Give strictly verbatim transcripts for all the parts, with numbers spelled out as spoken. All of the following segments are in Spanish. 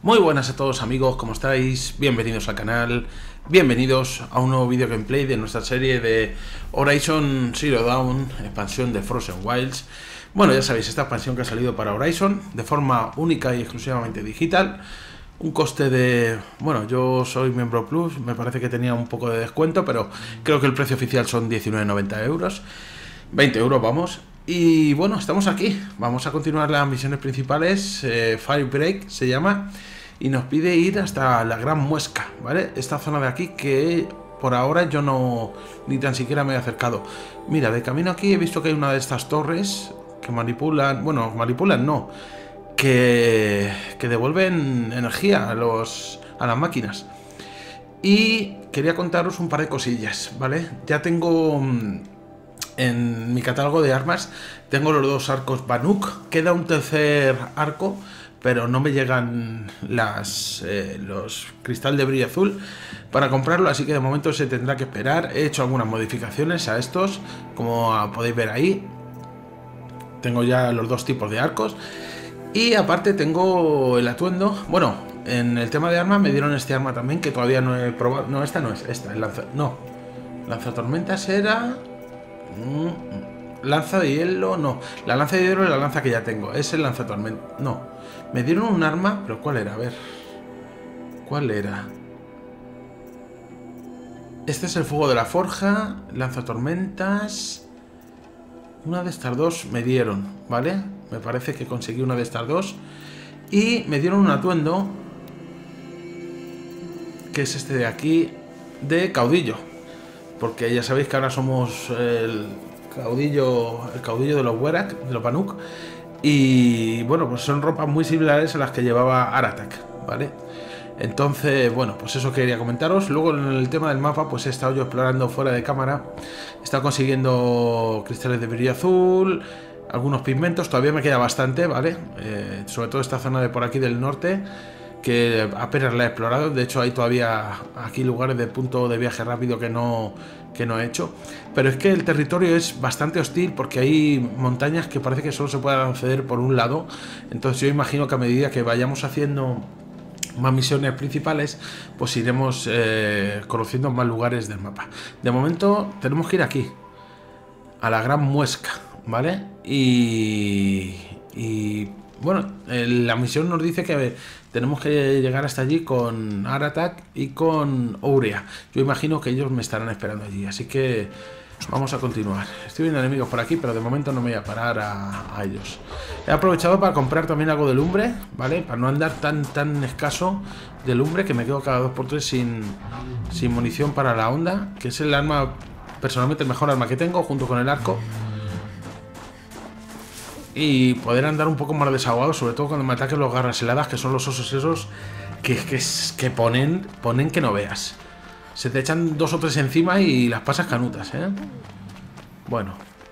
Muy buenas a todos amigos, ¿cómo estáis? Bienvenidos al canal, bienvenidos a un nuevo vídeo gameplay de nuestra serie de Horizon Zero Dawn, expansión de Frozen Wilds. Bueno, ya sabéis, esta expansión que ha salido para Horizon de forma única y exclusivamente digital. Un coste de... bueno, yo soy miembro plus, me parece que tenía un poco de descuento, pero creo que el precio oficial son diecinueve noventa euros, veinte euros vamos. Y bueno, estamos aquí, vamos a continuar las misiones principales. eh, Firebreak se llama y nos pide ir hasta la Gran Muesca, ¿vale? Esta zona de aquí que por ahora yo no ni tan siquiera me he acercado. Mira, de camino aquí he visto que hay una de estas torres que manipulan, bueno, manipulan no, que, que devuelven energía a, los, a las máquinas. Y quería contaros un par de cosillas, ¿vale? Ya tengo... en mi catálogo de armas tengo los dos arcos Banuk, queda un tercer arco, pero no me llegan las eh, los cristal de brillo azul para comprarlo, así que de momento se tendrá que esperar. He hecho algunas modificaciones a estos, como podéis ver ahí. Tengo ya los dos tipos de arcos y aparte tengo el atuendo. Bueno, en el tema de armas me dieron este arma también, que todavía no he probado. No, esta no es, esta, el lanza... no, lanzatormentas era... lanza de hielo, no. La lanza de hielo es la lanza que ya tengo. Es el lanzatormenta. No. Me dieron un arma, pero ¿cuál era? A ver. ¿Cuál era? Este es el fuego de la forja. Lanzatormentas. Una de estas dos me dieron, ¿vale? Me parece que conseguí una de estas dos. Y me dieron un atuendo, que es este de aquí, de caudillo. Porque ya sabéis que ahora somos el caudillo, el caudillo de los Werak, de los Banuk. Y bueno, pues son ropas muy similares a las que llevaba Aratak, ¿vale? Entonces, bueno, pues eso quería comentaros. Luego en el tema del mapa, pues he estado yo explorando fuera de cámara. He estado consiguiendo cristales de brillo azul, algunos pigmentos, todavía me queda bastante, ¿vale? Eh, sobre todo esta zona de por aquí del norte, que apenas la he explorado. De hecho hay todavía aquí lugares de punto de viaje rápido que no, que no he hecho. Pero es que el territorio es bastante hostil porque hay montañas que parece que solo se pueden acceder por un lado. Entonces yo imagino que a medida que vayamos haciendo más misiones principales, pues iremos eh, conociendo más lugares del mapa. De momento tenemos que ir aquí, a la Gran Muesca, ¿vale? Y... y bueno, la misión nos dice que tenemos que llegar hasta allí con Aratak y con Ourea. Yo imagino que ellos me estarán esperando allí, así que vamos a continuar. Estoy viendo enemigos por aquí, pero de momento no me voy a parar a, a ellos. He aprovechado para comprar también algo de lumbre, ¿vale? Para no andar tan tan escaso de lumbre, que me quedo cada dos por tres sin, sin munición para la onda, que es el arma, personalmente el mejor arma que tengo, junto con el arco. Y poder andar un poco más desahogado, sobre todo cuando me ataquen los garras heladas, que son los osos esos que, que, que ponen, ponen que no veas. Se te echan dos o tres encima y las pasas canutas, ¿eh? Bueno.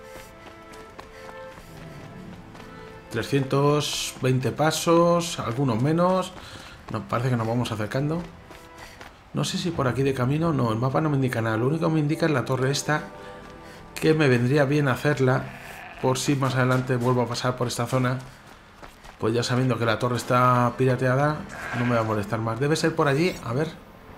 trescientos veinte pasos, algunos menos. Nos parece que nos vamos acercando. No sé si por aquí de camino, no, el mapa no me indica nada. Lo único que me indica es la torre esta, que me vendría bien hacerla, por si más adelante vuelvo a pasar por esta zona. Pues ya sabiendo que la torre está pirateada, no me va a molestar más. Debe ser por allí, a ver.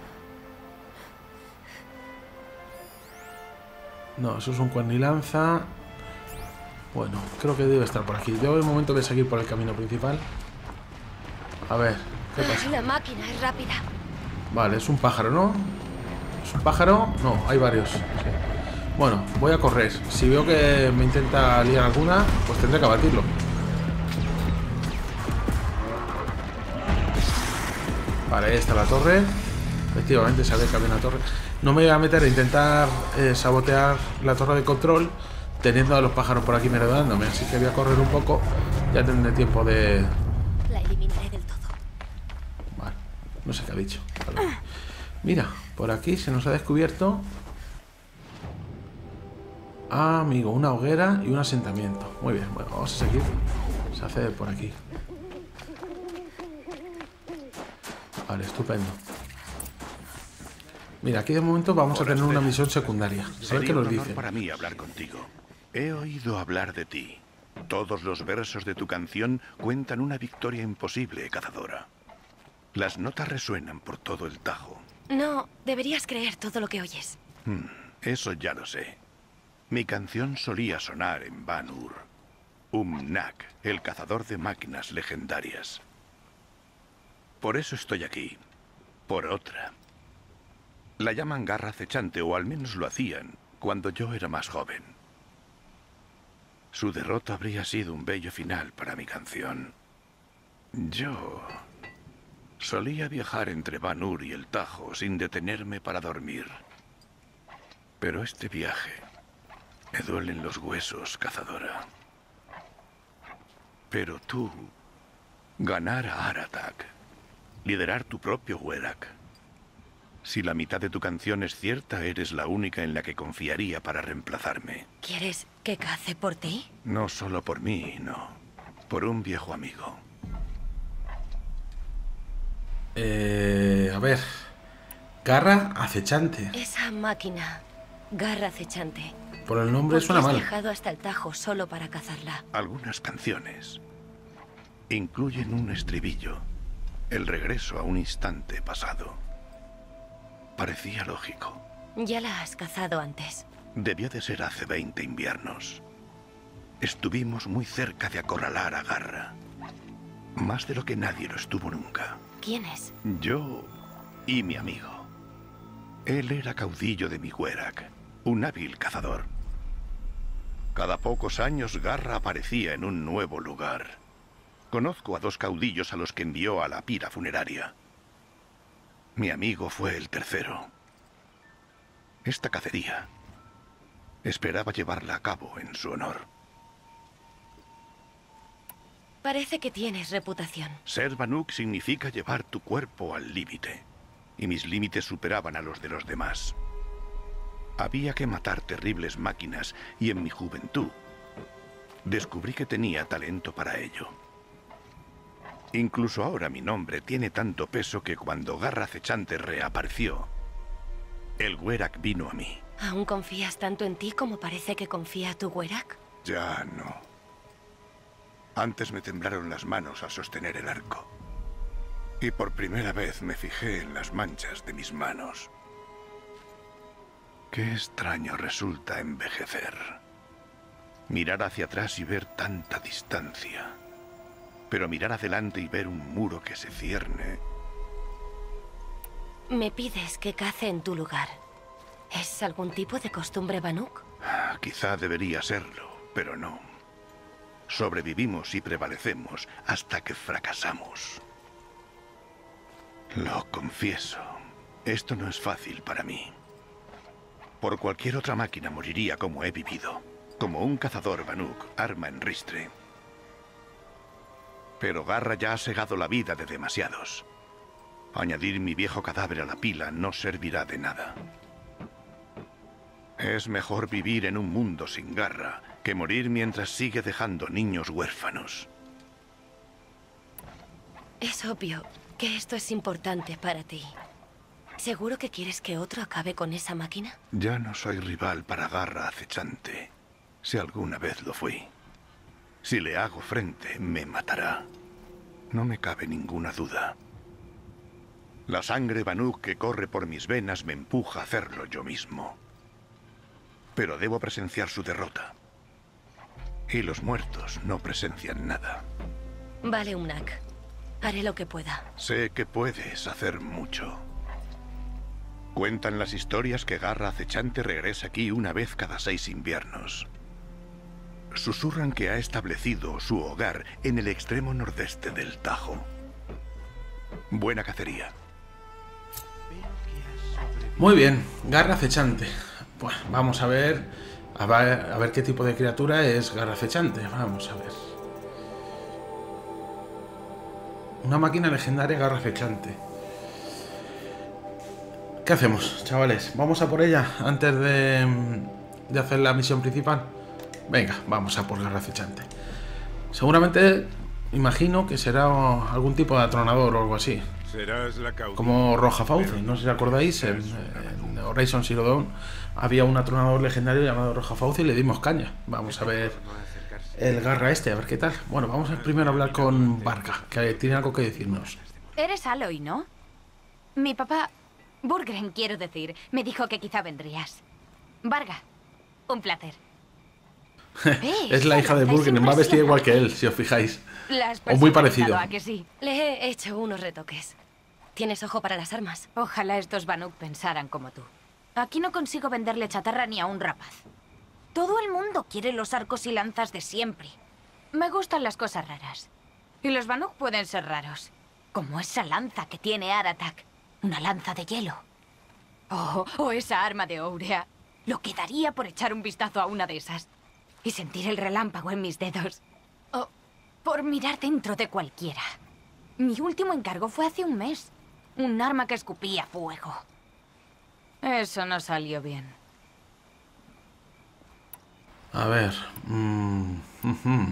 No, eso es un cuernilanza. Bueno, creo que debe estar por aquí. Yo de momento voy a seguir por el camino principal. A ver, ¿qué pasa? La máquina es rápida. Vale, es un pájaro, ¿no? ¿Es un pájaro? No, hay varios. Sí. Bueno, voy a correr. Si veo que me intenta liar alguna, pues tendré que abatirlo. Vale, ahí está la torre. Efectivamente, sabía que había una torre. No me voy a meter a intentar eh, sabotear la torre de control teniendo a los pájaros por aquí merodeándome. Así que voy a correr un poco. Ya tendré tiempo de... La eliminaré del todo. Vale, no sé qué ha dicho. Vale. Mira, por aquí se nos ha descubierto... Ah, amigo, una hoguera y un asentamiento. Muy bien, bueno, vamos a seguir. Se hace por aquí. Vale, estupendo. Mira, aquí de momento vamos a tener una misión secundaria. A ver qué nos dice. Para mí hablar contigo. He oído hablar de ti. Todos los versos de tu canción cuentan una victoria imposible, cazadora. Las notas resuenan por todo el Tajo. No, deberías creer todo lo que oyes. Hmm, eso ya lo sé. Mi canción solía sonar en Ban-Ur. Umnak, el cazador de máquinas legendarias. Por eso estoy aquí. Por otra. La llaman garra acechante, o al menos lo hacían cuando yo era más joven. Su derrota habría sido un bello final para mi canción. Yo solía viajar entre Ban-Ur y el Tajo sin detenerme para dormir. Pero este viaje me duelen los huesos, cazadora. Pero tú, ganar a Aratak, liderar tu propio Werak. Si la mitad de tu canción es cierta, eres la única en la que confiaría para reemplazarme. ¿Quieres que cace por ti? No solo por mí, no. Por un viejo amigo. Eh, a ver. Garra acechante. Esa máquina, garra acechante. Por el nombre ¿Por qué suena has mal. viajado hasta el Tajo solo para cazarla? Algunas canciones incluyen un estribillo. El regreso a un instante pasado. Parecía lógico. Ya la has cazado antes. Debió de ser hace veinte inviernos. Estuvimos muy cerca de acorralar a Garra. Más de lo que nadie lo estuvo nunca. ¿Quién es? Yo y mi amigo. Él era caudillo de mi Werak, un hábil cazador. Cada pocos años Garra aparecía en un nuevo lugar. Conozco a dos caudillos a los que envió a la pira funeraria. Mi amigo fue el tercero. Esta cacería esperaba llevarla a cabo en su honor. Parece que tienes reputación. Ser Banuk significa llevar tu cuerpo al límite. Y mis límites superaban a los de los demás. Había que matar terribles máquinas y en mi juventud descubrí que tenía talento para ello. Incluso ahora mi nombre tiene tanto peso que cuando Garra acechante reapareció, el Werak vino a mí. ¿Aún confías tanto en ti como parece que confía tu Werak? Ya no. Antes me temblaron las manos al sostener el arco. Y por primera vez me fijé en las manchas de mis manos. Qué extraño resulta envejecer. Mirar hacia atrás y ver tanta distancia. Pero mirar adelante y ver un muro que se cierne. Me pides que cace en tu lugar. ¿Es algún tipo de costumbre Banuk? Quizá debería serlo, pero no. Sobrevivimos y prevalecemos hasta que fracasamos. Lo confieso, esto no es fácil para mí. Por cualquier otra máquina moriría como he vivido, como un cazador Banuk, arma en ristre. Pero Garra ya ha segado la vida de demasiados. Añadir mi viejo cadáver a la pila no servirá de nada. Es mejor vivir en un mundo sin Garra que morir mientras sigue dejando niños huérfanos. Es obvio que esto es importante para ti. ¿Seguro que quieres que otro acabe con esa máquina? Ya no soy rival para Garra acechante, si alguna vez lo fui. Si le hago frente, me matará. No me cabe ninguna duda. La sangre Banuk que corre por mis venas me empuja a hacerlo yo mismo. Pero debo presenciar su derrota. Y los muertos no presencian nada. Vale, Umnak. Haré lo que pueda. Sé que puedes hacer mucho. Cuentan las historias que Garra acechante regresa aquí una vez cada seis inviernos. Susurran que ha establecido su hogar en el extremo nordeste del Tajo. Buena cacería. Muy bien, garra acechante. Pues vamos a ver, a ver a ver qué tipo de criatura es garra acechante. Vamos a ver. Una máquina legendaria garra acechante. ¿Qué hacemos, chavales? ¿Vamos a por ella antes de, de hacer la misión principal? Venga, vamos a por garra acechante. Seguramente, imagino que será algún tipo de atronador o algo así. Serás la caudilla. Como Roja Fauce, no sé si acordáis, en, en Horizon Zero Dawn había un atronador legendario llamado Roja Fauce y le dimos caña. Vamos a ver el garra este, a ver qué tal. Bueno, vamos a primero hablar con Varga, que tiene algo que decirnos. Eres Aloy, ¿no? Mi papá... Burgren, quiero decir. Me dijo que quizá vendrías. Varga, un placer. Es la hija de Burgren, va vestida igual que él, si os fijáis. O muy parecido. ¿A que sí? Le he hecho unos retoques. ¿Tienes ojo para las armas? Ojalá estos Banuk pensaran como tú. Aquí no consigo venderle chatarra ni a un rapaz. Todo el mundo quiere los arcos y lanzas de siempre. Me gustan las cosas raras. Y los Banuk pueden ser raros. Como esa lanza que tiene Aratak. Una lanza de hielo. Oh, o esa arma de Ourea. Lo que daría por echar un vistazo a una de esas. Y sentir el relámpago en mis dedos. O por mirar dentro de cualquiera. Mi último encargo fue hace un mes. Un arma que escupía fuego. Eso no salió bien. A ver... Mm, uh-huh.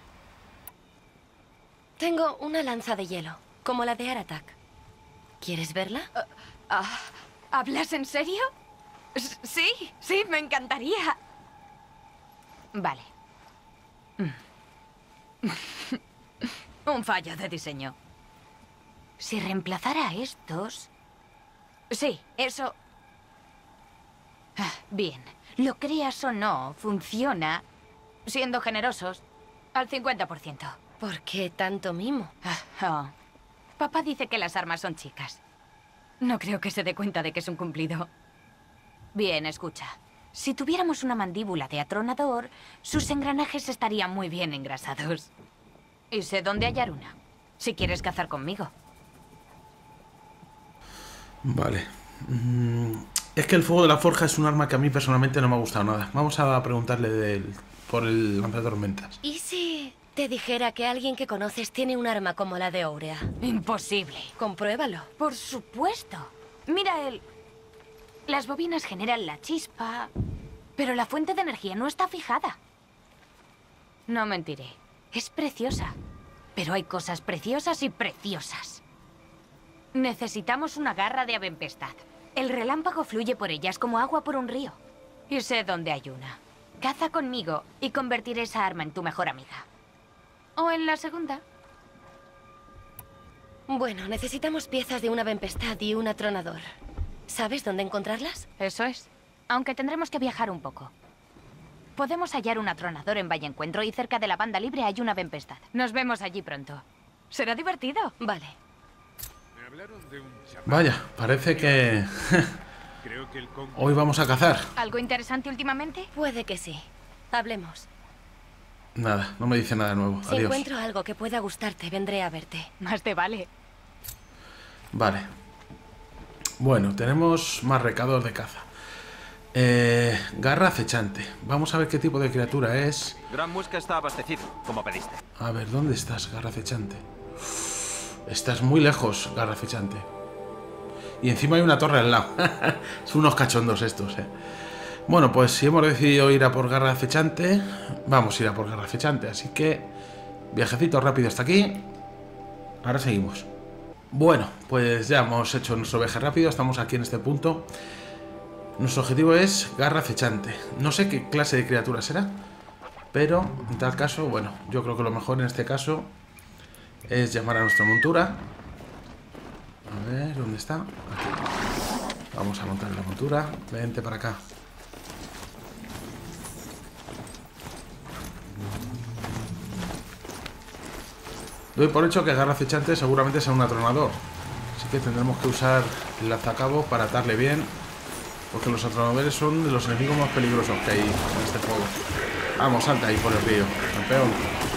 Tengo una lanza de hielo, como la de Aratak. ¿Quieres verla? Uh, uh, ¿Hablas en serio? S sí, sí, me encantaría. Vale. Un fallo de diseño. Si reemplazara a estos... Sí, eso... Ah, bien. Lo creas o no, funciona, siendo generosos, al cincuenta por ciento. ¿Por qué tanto mimo? Ah, oh. Papá dice que las armas son chicas. No creo que se dé cuenta de que es un cumplido. Bien, escucha. Si tuviéramos una mandíbula de atronador, sus engranajes estarían muy bien engrasados. Y sé dónde hallar una, si quieres cazar conmigo. Vale. Mm, es que el fuego de la forja es un arma que a mí personalmente no me ha gustado nada. Vamos a preguntarle del, por el lanza de tormentas. ¿Y si te dijera que alguien que conoces tiene un arma como la de Ourea? Imposible. Compruébalo. Por supuesto. Mira él. Las bobinas generan la chispa, pero la fuente de energía no está fijada. No mentiré. Es preciosa. Pero hay cosas preciosas y preciosas. Necesitamos una garra de avempestad. El relámpago fluye por ellas como agua por un río. Y sé dónde hay una. Caza conmigo y convertiré esa arma en tu mejor amiga. O en la segunda. Bueno, necesitamos piezas de una avempestad y un atronador. ¿Sabes dónde encontrarlas? Eso es. Aunque tendremos que viajar un poco. Podemos hallar un atronador en Valle Encuentro y cerca de la banda libre hay una avempestad. Nos vemos allí pronto. ¿Será divertido? Vale. Vaya, parece que... Creo que el con... hoy vamos a cazar. ¿Algo interesante últimamente? Puede que sí. Hablemos. Nada, no me dice nada nuevo. Si Adiós. encuentro algo que pueda gustarte, vendré a verte. Más te vale. Vale. Bueno, tenemos más recados de caza. Eh, garra acechante. Vamos a ver qué tipo de criatura es. Gran Muesca está abastecido, como pediste. A ver, ¿dónde estás, garra acechante? Estás muy lejos, garra acechante. Y encima hay una torre al lado. Son unos cachondos estos, eh. Bueno, pues si hemos decidido ir a por garra acechante, vamos a ir a por garra acechante. Así que, viajecito rápido hasta aquí. Ahora seguimos. Bueno, pues ya hemos hecho nuestro viaje rápido. Estamos aquí en este punto. Nuestro objetivo es garra acechante. No sé qué clase de criatura será, pero en tal caso, bueno, yo creo que lo mejor en este caso es llamar a nuestra montura. A ver, ¿dónde está? Aquí. Vamos a montar la montura. Vente para acá. Doy por hecho que garra acechante seguramente sea un atronador. Así que tendremos que usar el lanzacabos para atarle bien. Porque los atronadores son de los enemigos más peligrosos que hay en este juego. Vamos, salta ahí por el río, campeón.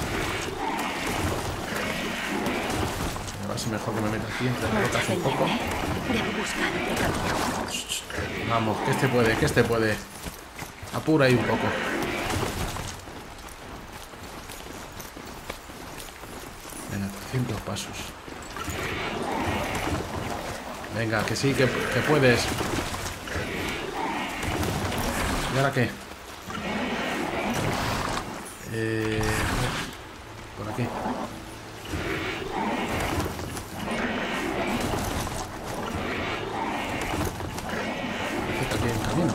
A ver si mejor que me meta aquí entre las rocas un poco. Debo buscar otro camino. Vamos, que este puede, que este puede. Apura ahí un poco. Venga, trescientos pasos. Venga, que sí, que, que puedes. ¿Y ahora qué? Eh, por aquí. Está aquí en camino.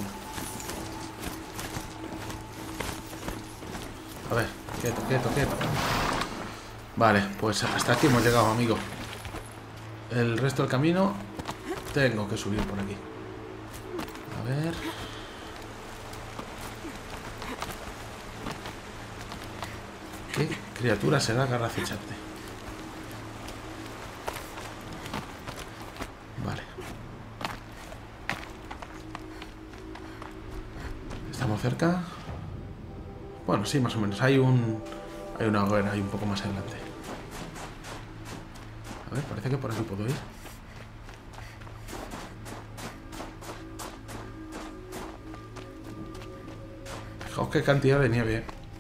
A ver, quieto, quieto, quieto. Vale, pues hasta aquí hemos llegado, amigo. el resto del camino tengo que subir por aquí. A ver... ¿Qué criatura será garra acechante? Vale. ¿Estamos cerca? Bueno, sí, más o menos. Hay un... Hay una hoguera ahí un poco más adelante. A ver, parece que por aquí puedo ir. Fijaos qué cantidad de nieve.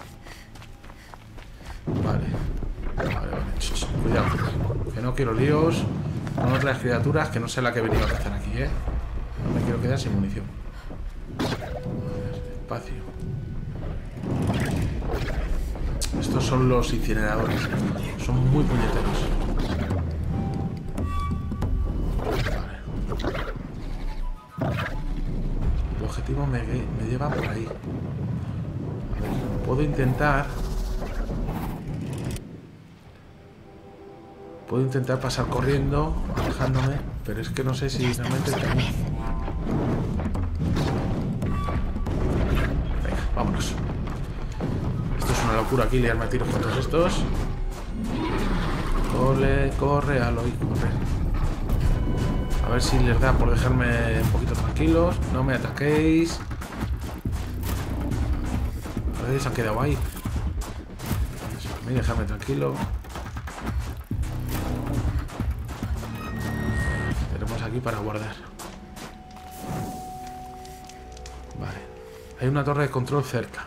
Vale. Vale, vale. Ch, ch, cuidado. Que no quiero líos con otras criaturas que no sé la que he venido a cazar aquí, ¿eh? No me quiero quedar sin munición. A ver, espacio. Estos son los incineradores. Son muy puñeteros. Vale. El objetivo me, me lleva por ahí. A ver, puedo intentar... Puedo intentar pasar corriendo, alejándome, pero es que no sé si realmente tengo... Venga, vámonos. Esto es una locura aquí, liarme a tiros con todos estos. Corre, corre, Aloy, corre. A ver si les da por dejarme un poquito tranquilos. No me ataquéis. A ver, se han quedado ahí. A mí, dejarme tranquilo. Aquí para guardar. Vale. Hay una torre de control cerca.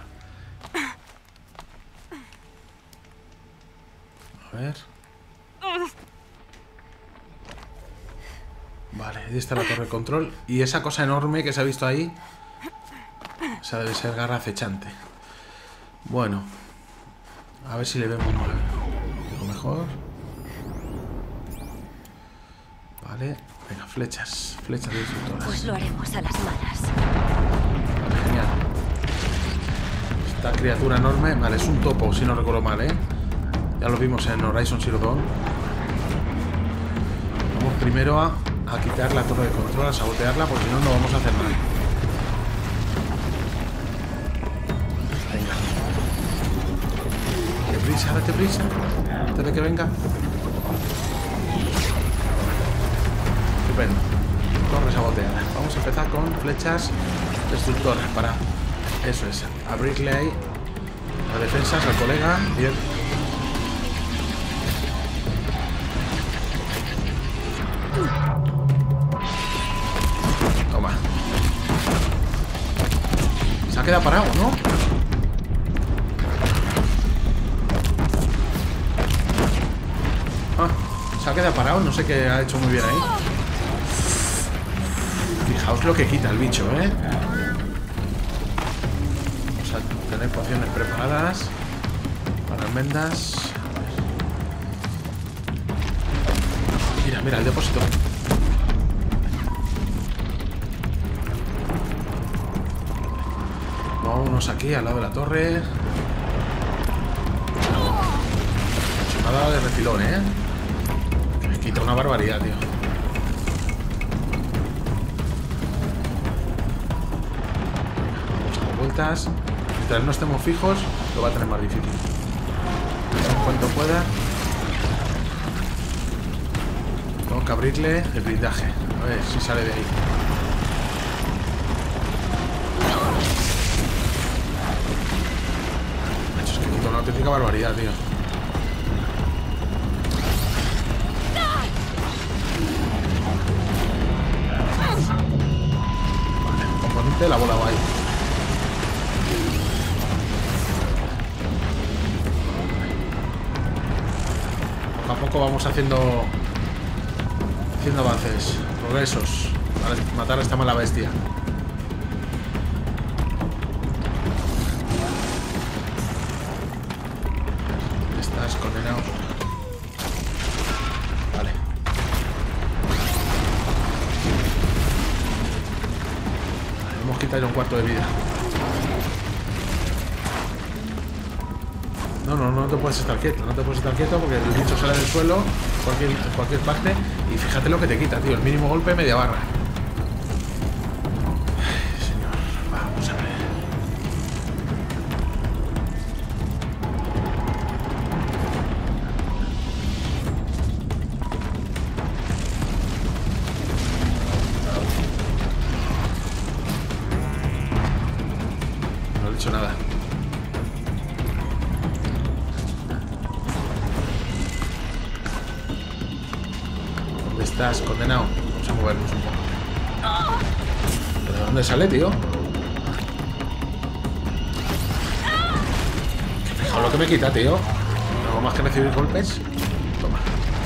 A ver. Vale, ahí está la torre de control. Y esa cosa enorme que se ha visto ahí, esa debe ser garra acechante. Bueno, a ver si le vemos algo mejor. Vale. Venga, flechas, flechas de destructoras. Pues lo haremos a las malas. Vale, genial. Esta criatura enorme, vale, es un topo, si no recuerdo mal, ¿eh? Ya lo vimos en Horizon Zero Dawn. Vamos primero a, a quitar la torre de control, a sabotearla, porque si no, no vamos a hacer nada. Venga. Date prisa, date prisa. Antes de que venga. Estupendo. Torre saboteada. Vamos a empezar con flechas destructoras para... Eso es. Abrirle ahí las defensas al colega. Bien. Toma. Se ha quedado parado, ¿no? Ah, se ha quedado parado. No sé qué ha hecho muy bien ahí. Fijaos lo que quita el bicho, ¿eh? Vamos a tener pociones preparadas para almendras. Mira, mira, el depósito. Vámonos aquí, al lado de la torre. Se me ha dado de refilón, ¿eh? Me quita una barbaridad, tío. Vueltas. Mientras no estemos fijos, lo va a tener más difícil. En cuanto pueda, tengo que abrirle el blindaje. A ver si sale de ahí. Macho, es que quita una auténtica barbaridad, tío. Vale, el componente de la bola va ahí. Poco a poco vamos haciendo haciendo avances, progresos para matar a esta mala bestia. Estás condenado. Vale. Vale, hemos quitado un cuarto de vida. No, no, no te puedes estar quieto, no te puedes estar quieto porque el bicho sale del suelo, cualquier, cualquier parte, y fíjate lo que te quita, tío. El mínimo golpe, media barra. Ay, señor, vamos a ver. No le he hecho nada. Estás condenado. Vamos a movernos un poco. ¿Pero de dónde sale, tío? Fijaos lo que me quita, tío. No hago más que recibir golpes. Toma.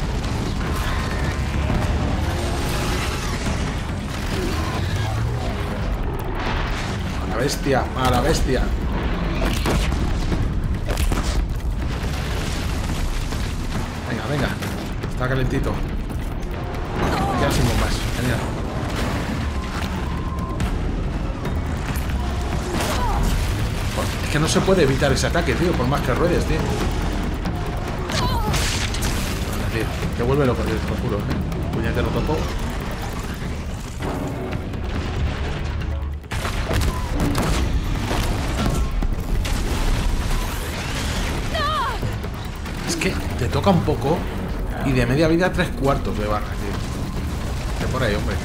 A la bestia, a la bestia. Venga, venga. Está calentito. Sin bombas, genial. Es que no se puede evitar ese ataque, tío, por más que ruedes, tío. Vale, tío, te vuelve loco, tío, te lo juro, ¿eh? Puñetero topo. Es que te toca un poco y de media vida tres cuartos de barra, tío. Por ahí, hombre.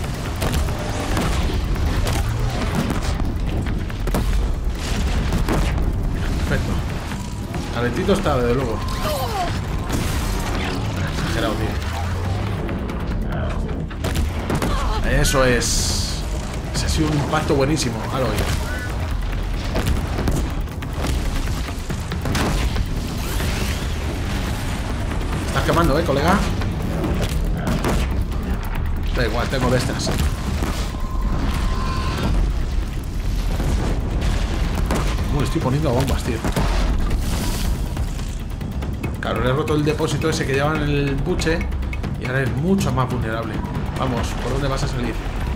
Perfecto. Calentito está, desde luego. Exagerado, tío. Eso es. Ese ha sido un impacto buenísimo. Ahora oye. Estás quemando, eh, colega. Da igual, tengo de estas. Uy, estoy poniendo bombas, tío. Claro, le he roto el depósito ese que llevaban en el buche y ahora es mucho más vulnerable. Vamos, ¿por dónde vas a salir?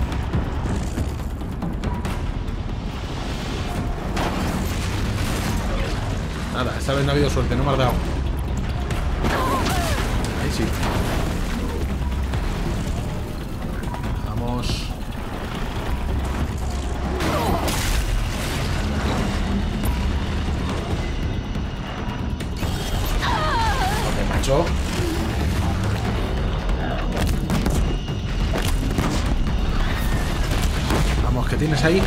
Nada, esta vez no ha habido suerte, no me has dado. Ahí sí. Vamos, ¿qué tienes ahí?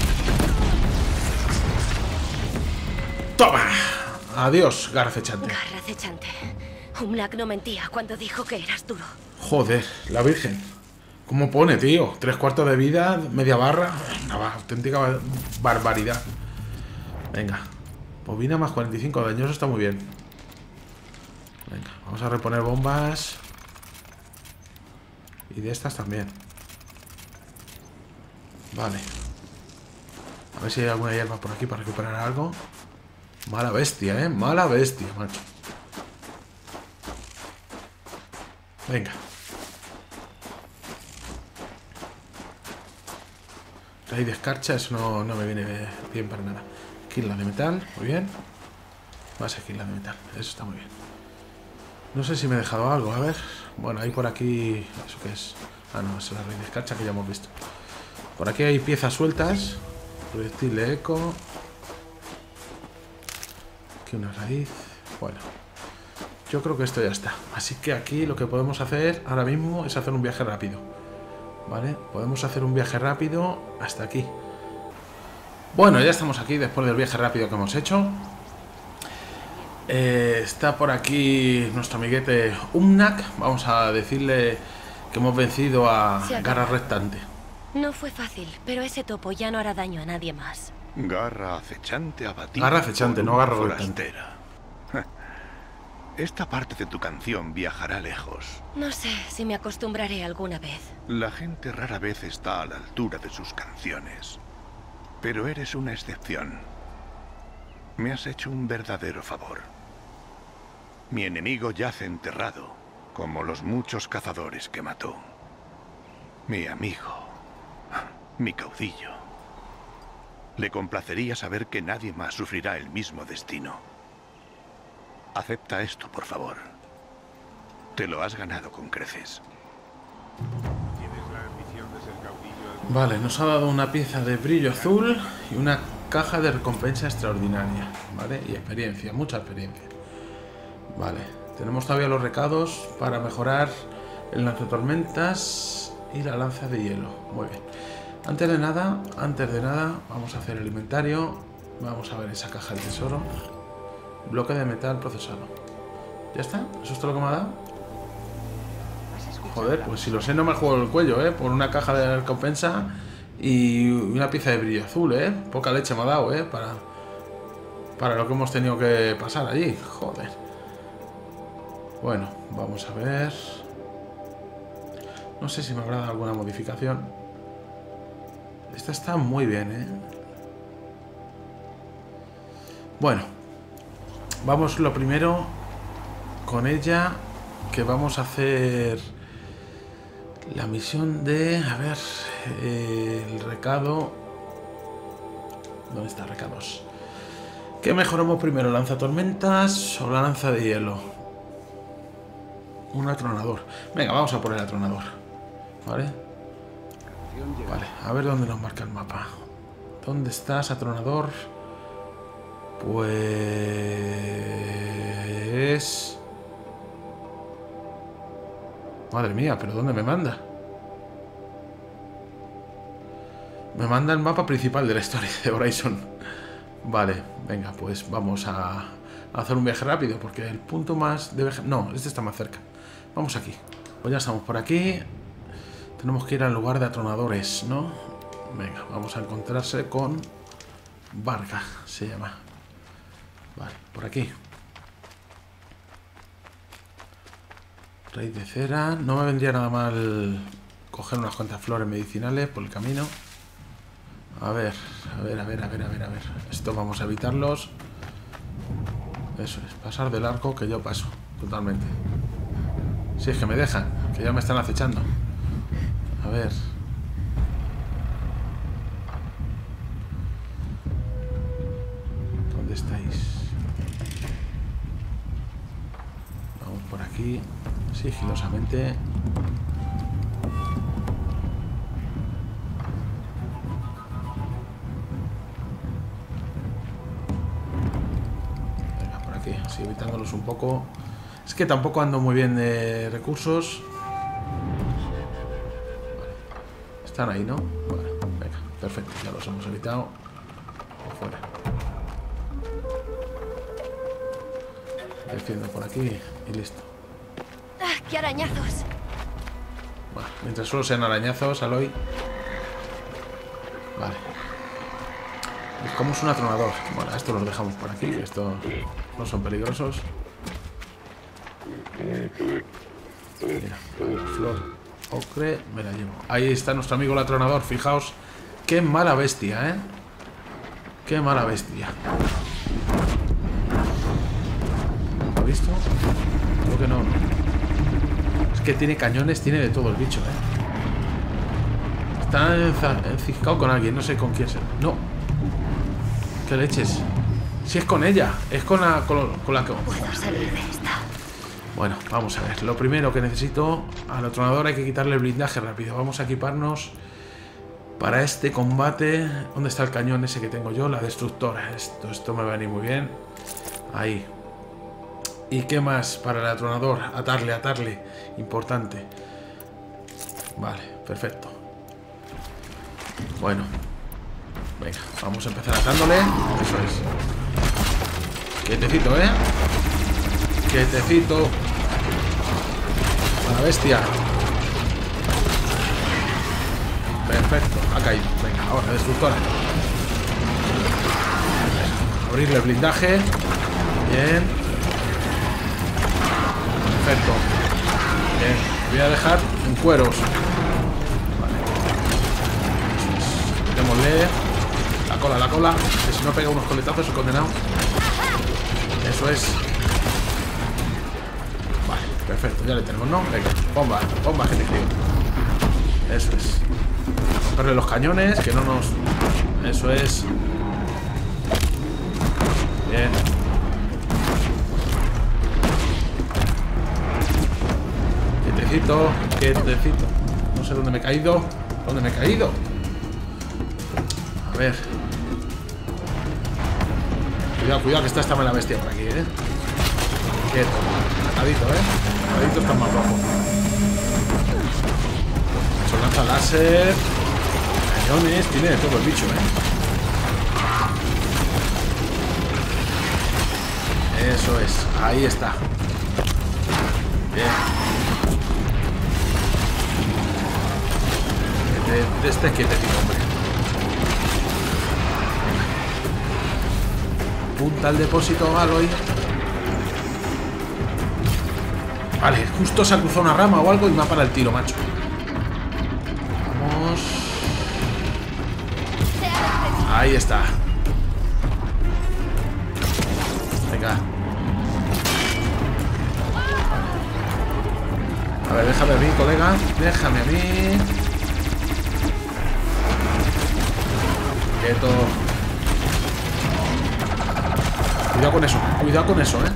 ¡Toma! Adiós, garra acechante. Garra acechante. Umnak no mentía cuando dijo que eras duro. Joder, la virgen. ¿Cómo pone, tío? Tres cuartos de vida, media barra. Una auténtica barbaridad. Venga. Bobina más cuarenta y cinco daños, eso está muy bien. Venga, vamos a reponer bombas. Y de estas también. Vale. A ver si hay alguna hierba por aquí para recuperar algo. Mala bestia, ¿eh? Mala bestia, macho. Venga. Raíz de escarcha, eso no, no me viene bien para nada. Quilla de metal, muy bien. Base quilla de metal, eso está muy bien. No sé si me he dejado algo, a ver. Bueno, hay por aquí... ¿Eso qué es? Ah, no, es la raíz de escarcha que ya hemos visto. Por aquí hay piezas sueltas. Proyectil de eco. Aquí una raíz. Bueno, yo creo que esto ya está. Así que aquí lo que podemos hacer ahora mismo es hacer un viaje rápido. ¿Vale? Podemos hacer un viaje rápido hasta aquí. Bueno, ya estamos aquí después del viaje rápido que hemos hecho. Eh, está por aquí nuestro amiguete Umnak. Vamos a decirle que hemos vencido a Garra Rectante. No fue fácil, pero ese topo ya no hará daño a nadie más. Garra acechante abatida. Garra acechante, no garra rectante. Esta parte de tu canción viajará lejos. No sé si me acostumbraré alguna vez. La gente rara vez está a la altura de sus canciones. Pero eres una excepción. Me has hecho un verdadero favor. Mi enemigo yace enterrado, como los muchos cazadores que mató. Mi amigo, mi caudillo. Le complacería saber que nadie más sufrirá el mismo destino. Acepta esto, por favor. Te lo has ganado con creces. Tienes la ambición de ser caudillo. Vale, nos ha dado una pieza de brillo azul y una caja de recompensa extraordinaria, ¿vale? Y experiencia, mucha experiencia. Vale, tenemos todavía los recados para mejorar el lanzatormentas y la lanza de hielo. Muy bien. Antes de nada, antes de nada, vamos a hacer el inventario. Vamos a ver esa caja de tesoro. Bloque de metal procesado. ¿Ya está? ¿Eso es todo lo que me ha dado? Joder, pues si lo sé no me juego el cuello, ¿eh? Por una caja de recompensa y una pieza de brillo azul, ¿eh? Poca leche me ha dado, ¿eh? Para, para lo que hemos tenido que pasar allí. Joder. Bueno, vamos a ver. No sé si me habrá dado alguna modificación. Esta está muy bien, ¿eh? Bueno. Vamos lo primero con ella, que vamos a hacer la misión de... A ver... Eh, el recado... ¿Dónde está recados? ¿Qué mejoramos primero? ¿Lanzatormentas o la lanza de hielo? Un atronador. Venga, vamos a poner atronador. ¿Vale? Vale, a ver dónde nos marca el mapa. ¿Dónde estás, atronador? Pues... Madre mía, ¿pero dónde me manda? Me manda el mapa principal de la historia de Horizon. Vale, venga, pues vamos a, a hacer un viaje rápido, porque el punto más de viaje... No, este está más cerca. Vamos aquí. Pues ya estamos por aquí. Tenemos que ir al lugar de atronadores, ¿no? Venga, vamos a encontrarse con... Varga, se llama. Vale, por aquí. Raíz de cera. No me vendría nada mal coger unas cuantas flores medicinales por el camino. A ver, a ver, a ver, a ver, a ver, a ver. Esto vamos a evitarlos. Eso es, pasar del arco, que yo paso, totalmente. Si es que me dejan, que ya me están acechando. A ver. ¿Dónde estáis? Vamos por aquí, sigilosamente. Venga, por aquí, así evitándolos un poco. Es que tampoco ando muy bien de recursos. Vale. Están ahí, ¿no? Vale, venga, perfecto, ya los hemos evitado. Fuera. Defiendo por aquí y listo. ¡Ah, qué arañazos! Bueno, mientras solo sean arañazos, Aloy. Vale. Buscamos un atronador. Bueno, esto los dejamos por aquí. Estos no son peligrosos. Mira, la flor ocre me la llevo. Ahí está nuestro amigo el atronador. Fijaos qué mala bestia, ¿eh? Qué mala bestia. ¿Lo has visto? Creo que no, ¿no? Es que tiene cañones, tiene de todo el bicho, ¿eh? Está enciscado con alguien, no sé con quién será. No. ¿Qué leches? Si es con ella, es con la, con, con la que... Puedo salir de esta. Bueno, vamos a ver. Lo primero que necesito, al atronador hay que quitarle el blindaje rápido. Vamos a equiparnos para este combate. ¿Dónde está el cañón ese que tengo yo? La destructora. Esto, esto me va a venir muy bien. Ahí. ¿Y qué más para el atronador? Atarle, atarle. Importante. Vale, perfecto. Bueno. Venga, vamos a empezar atándole. Eso es. Quietecito, ¿eh? Quietecito. A la bestia. Perfecto, ha caído. Venga, ahora, destructora. Abrirle el blindaje. Bien. Perfecto. Bien, voy a dejar en cueros. Vale. Démosle. La cola, la cola. Que si no pega unos coletazos, he condenado. Eso es. Vale, perfecto, ya le tenemos, ¿no? Venga, bomba, bomba, gente crío. Eso es. Romperle los cañones, que no nos... Eso es. Bien. quietecito, quietecito. No sé dónde me he caído. ¿Dónde me he caído? A ver. Cuidado, cuidado, que está esta mala bestia por aquí, ¿eh? Quieto. Adito, ¿eh? Adito está más bajo. Son lanza láser. Cañones. Tiene de todo el bicho, ¿eh? Eso es. Ahí está. Bien. De este quietecito, hombre. Punta al depósito, Aloy. Vale, justo se ha cruzado una rama o algo y me ha parado el tiro, macho. Vamos. Ahí está. Venga. A ver, déjame a mí, colega. Déjame a mí. Quieto. Cuidado con eso. Cuidado con eso, eh.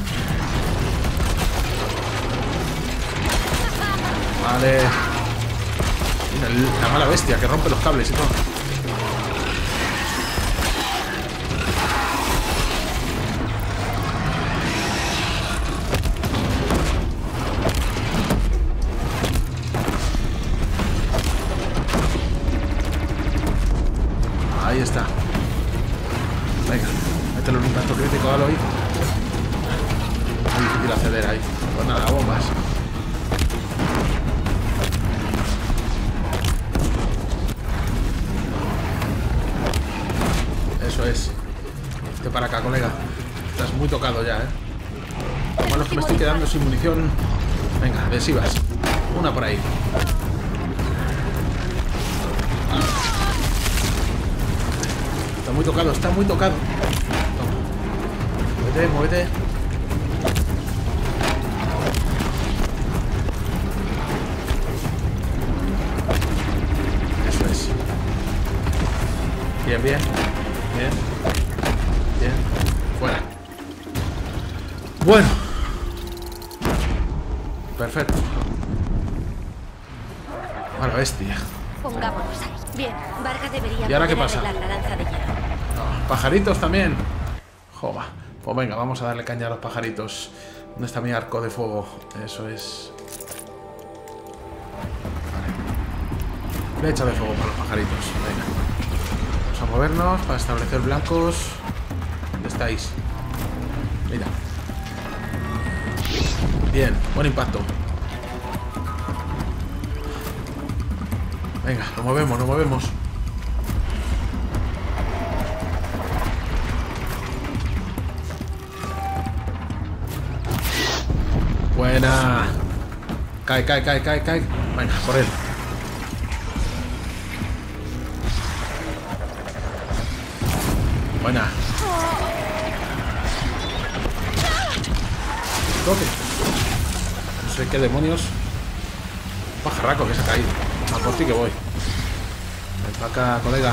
Vale. Mira, la mala bestia que rompe los cables y todo. Ahí está. Venga, mételo en un tanto crítico, Aloy. Muy difícil acceder ahí. Pues nada, bombas. Eso es. Vete para acá, colega. Estás muy tocado ya, ¿eh? Lo malo es que me estoy quedando sin munición. Venga, adhesivas. Una por ahí. Está muy tocado, está muy tocado. Toma. Muévete, muévete. Eso es. Bien, bien. Bien. Bien. Fuera. Bueno. Perfecto. A la bestia. Pongámonos ahí. Bien, Varga debería ¿Y ahora qué poder pasa? arreglar la lanza de hierro. No, pajaritos también. Jova. Pues venga, vamos a darle caña a los pajaritos. ¿Dónde está mi arco de fuego? Eso es. Vale. Flecha de fuego para los pajaritos. Venga. Vamos a movernos para establecer blancos. ¿Dónde estáis? Mira. Bien, buen impacto. Venga, nos movemos, nos movemos. Buena. Cae, cae, cae, cae, cae. Venga, por él. Buena. Toque. No sé qué demonios. Un pajarraco que se ha caído. A por ti que voy. Ven para acá, colega.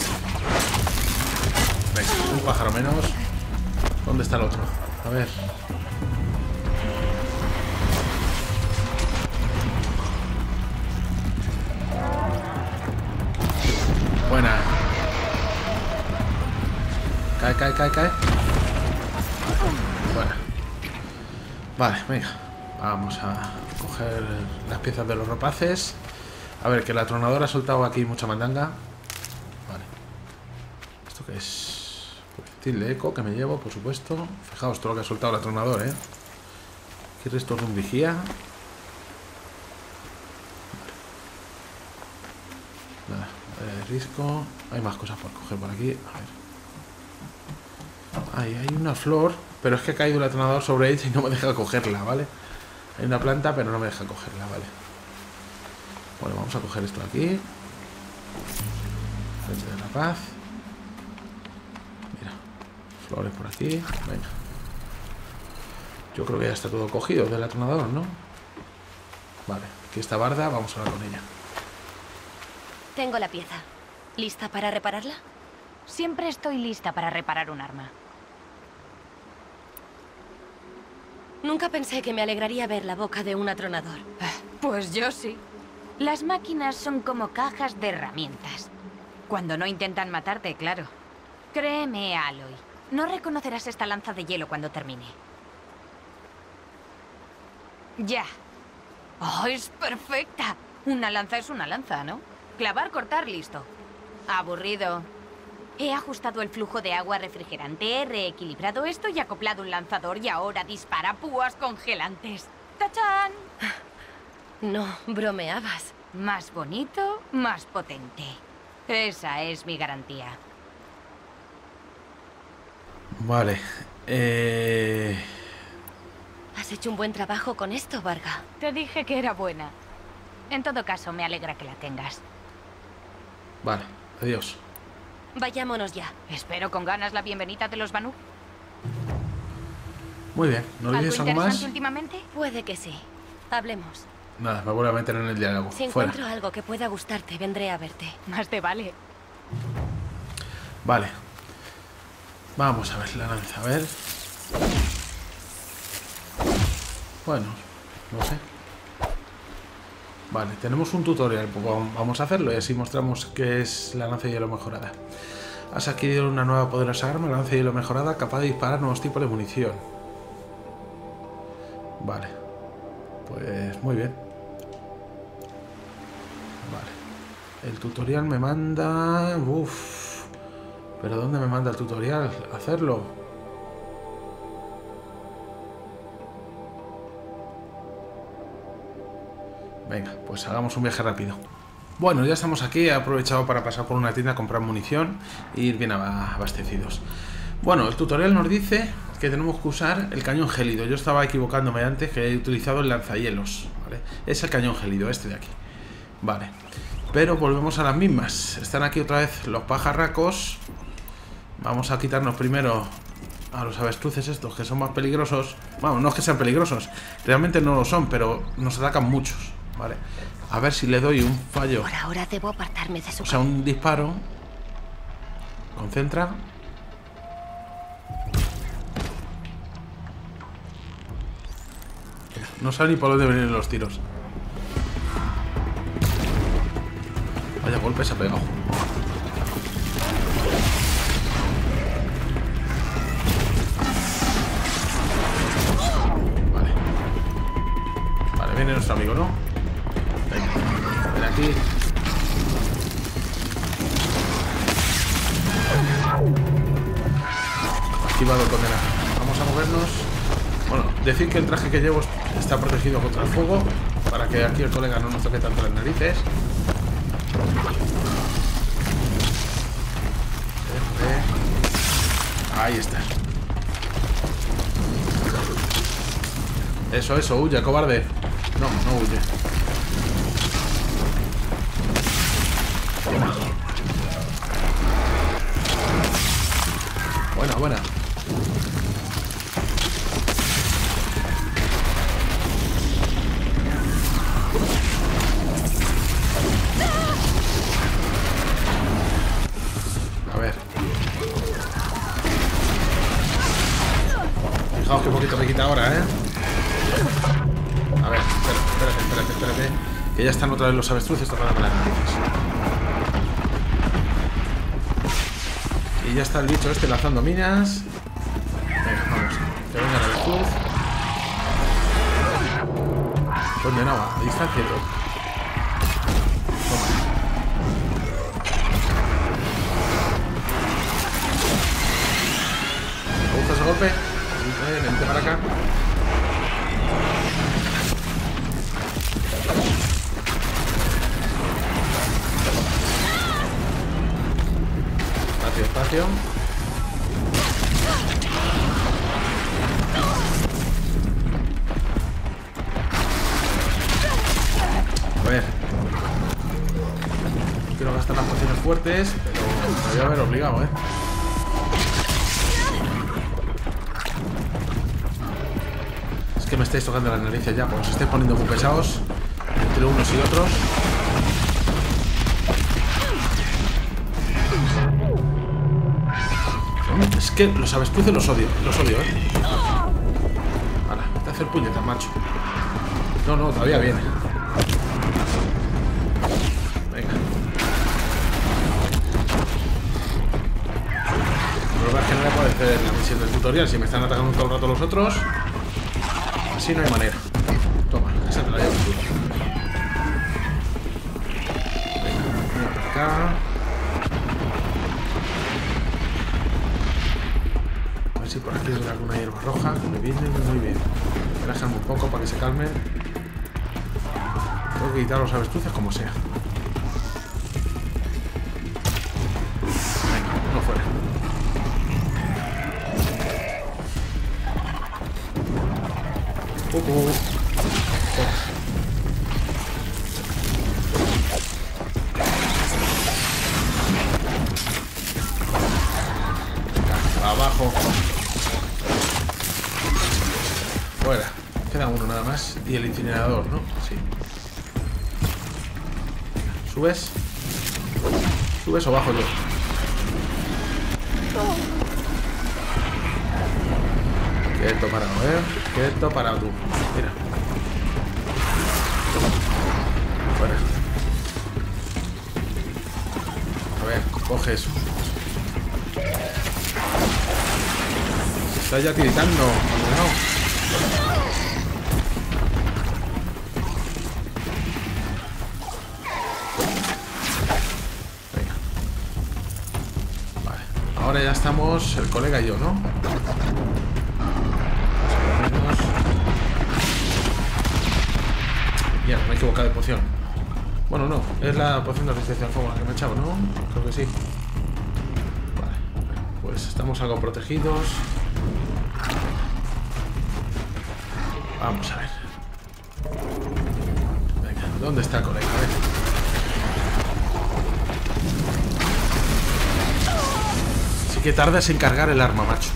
Venga, un pájaro menos. ¿Dónde está el otro? A ver. Buena. Cae, cae, cae, cae. Buena. Vale, venga. Vamos a coger las piezas de los rapaces. A ver, que la atronadora ha soltado aquí mucha mandanga. Vale. ¿Esto qué es? Proyectil de eco que me llevo, por supuesto. Fijaos todo lo que ha soltado el atronador, ¿eh? Aquí restos de un vigía. Nada, eh, risco. Hay más cosas por coger por aquí. A ver. Ahí hay una flor, pero es que ha caído el atronador sobre ella y no me deja cogerla, ¿vale? Hay una planta, pero no me deja cogerla, ¿vale? Bueno, vamos a coger esto de aquí. Frente de la paz. Mira, flores por aquí. Venga. Yo creo que ya está todo cogido del atronador, ¿no? Vale, aquí está Barda, vamos a hablar con ella. Tengo la pieza. ¿Lista para repararla? Siempre estoy lista para reparar un arma. Nunca pensé que me alegraría ver la boca de un atronador. Pues yo sí. Las máquinas son como cajas de herramientas. Cuando no intentan matarte, claro. Créeme, Aloy. No reconocerás esta lanza de hielo cuando termine. Ya. ¡Oh, es perfecta! Una lanza es una lanza, ¿no? Clavar, cortar, listo. Aburrido. He ajustado el flujo de agua refrigerante, he reequilibrado esto y acoplado un lanzador y ahora dispara púas congelantes. ¡Tachán! No, bromeabas. Más bonito, más potente. Esa es mi garantía. Vale. Eh... Has hecho un buen trabajo con esto, Varga. Te dije que era buena. En todo caso, me alegra que la tengas. Vale, adiós. Vayámonos ya. Espero con ganas la bienvenida de los Banu. Muy bien, ¿no ¿Algo olvides algo interesante más? últimamente? Puede que sí. Hablemos. Nada, me vuelvo a meter en el diálogo. Si Fuera. encuentro algo que pueda gustarte, vendré a verte. Más te vale. Vale. Vamos a ver la lanza, a ver. Bueno, no sé. Vale, tenemos un tutorial, pues vamos a hacerlo y así mostramos qué es la lanza de hielo mejorada. Has adquirido una nueva poderosa arma, la lanza de hielo mejorada, capaz de disparar nuevos tipos de munición. Vale. Pues muy bien. Vale. El tutorial me manda... Uff. ¿Pero dónde me manda el tutorial? Hacerlo. Venga, pues hagamos un viaje rápido. Bueno, ya estamos aquí, he aprovechado para pasar por una tienda a comprar munición e ir bien abastecidos. Bueno, el tutorial nos dice que tenemos que usar el cañón gélido. Yo estaba equivocándome antes, que he utilizado el lanzahielos, ¿vale? Es el cañón gélido, este de aquí. Vale, pero volvemos a las mismas. Están aquí otra vez los pajarracos. Vamos a quitarnos primero a los avestruces estos, que son más peligrosos. Vamos, no es que sean peligrosos, realmente no lo son, pero nos atacan muchos. Vale, a ver si le doy un fallo. Por ahora debo apartarme de su... O sea, un disparo. Concentra. No sabe ni por dónde vienen los tiros. Vaya golpe se ha pegado. Vale. Vale, viene nuestro amigo, ¿no? Venga, ven aquí. Activado, condena. Vamos a movernos. Bueno, decir que el traje que llevo está protegido contra el fuego, para que aquí el colega no nos toque tanto las narices. Ahí está. Eso, eso, huye, cobarde. No, no huye. Buena, buena. A ver. Fijaos qué poquito me quita ahora, ¿eh? A ver, espérate, espérate, espérate, espérate. Que ya están otra vez los avestruces tocándome las narices. Y ya está el bicho este lanzando minas. Venga, vamos. Que venga el avestruz. Condenado a distancia. Toma. ¿Te gusta ese golpe? Vente, vente para acá. Espacio, espacio. A ver. No quiero gastar las pociones fuertes, pero me voy a ver obligado, ¿eh? Es que me estáis tocando las narices ya, pues os estáis poniendo muy pesados entre unos y otros. Es que los avestruces los odio, los odio, ¿eh? Ahora, vete hacer puñetas, macho. No, no, todavía viene. Venga. Lo que no voy a poder hacer la misión del tutorial. Si me están atacando todo el rato los otros, así no hay manera. Toma, esa te la llevo tú. Venga, venga para acá. A ver si por aquí hay alguna hierba roja que me viene muy bien. Relájame un poco para que se calme. Tengo que quitar los avestruces como sea. Venga, uno fuera. Uh -uh. Venga, abajo. Fuera. Queda uno nada más. Y el incinerador, ¿no? Sí. ¿Subes? ¿Subes o bajo yo? Quieto parado, ¿eh? Quieto parado tú. Mira. Fuera. A ver, coge eso. Se está ya tiritando. No. Ahora ya estamos el colega y yo, ¿no? Ya, me he equivocado de poción. Bueno, no, es la poción de resistencia al fuego la que me he echado, ¿no? Creo que sí. Vale, pues estamos algo protegidos. Vamos a ver. Venga, ¿dónde está el colega? A ver. Sí que tardas en cargar el arma, macho.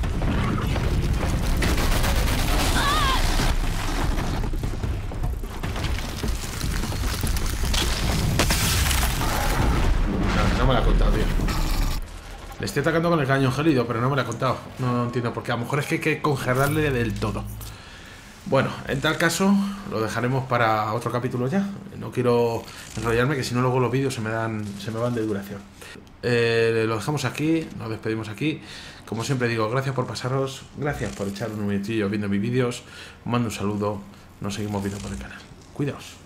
No, no me la ha contado, tío. Le estoy atacando con el cañón gélido, pero no me la ha contado. No, no entiendo por qué. A lo mejor es que hay que congelarle del todo. Bueno, en tal caso lo dejaremos para otro capítulo ya. No quiero enrollarme, que si no luego los vídeos se me dan, se me van de duración. Eh, lo dejamos aquí, nos despedimos aquí. Como siempre digo, gracias por pasaros, gracias por echar un minutillo viendo mis vídeos. Os mando un saludo, nos seguimos viendo por el canal. Cuidaos.